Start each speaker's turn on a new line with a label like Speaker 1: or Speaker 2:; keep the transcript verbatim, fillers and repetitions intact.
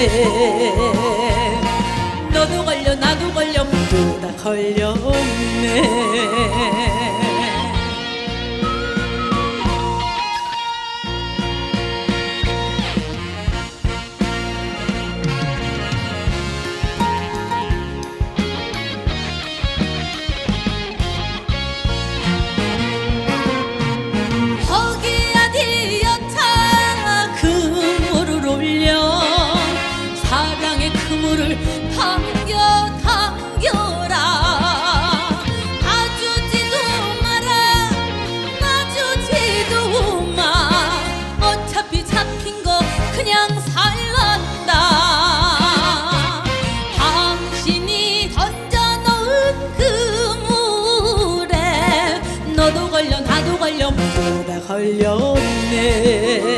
Speaker 1: 너도 걸려 나도 걸려 모두 다 걸렸네. 그물을 당겨 당겨라. 놔주지도 마라 놔주지도 마. 어차피 잡힌 거 그냥 살란다. 당신이 던져놓은 그물에 너도 걸려 나도 걸려 모두 다 걸렸네.